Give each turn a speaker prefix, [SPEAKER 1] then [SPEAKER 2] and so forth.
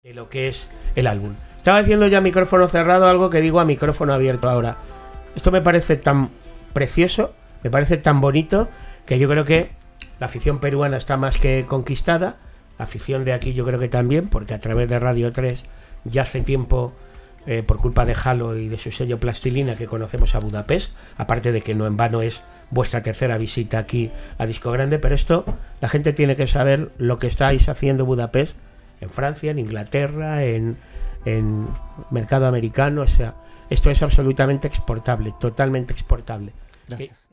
[SPEAKER 1] de lo que es el álbum. Estaba diciendo ya micrófono cerrado algo que digo a micrófono abierto ahora. Esto me parece tan precioso, me parece tan bonito, que yo creo que la afición peruana está más que conquistada, la afición de aquí yo creo que también, porque a través de Radio 3 ya hace tiempo, por culpa de Jalo y de su sello Plastilina, que conocemos a Budapest, aparte de que no en vano es vuestra tercera visita aquí a Disco Grande, pero esto la gente tiene que saber lo que estáis haciendo Budapest en Francia, en Inglaterra, en mercado americano. O sea, esto es absolutamente exportable, totalmente exportable.
[SPEAKER 2] Gracias.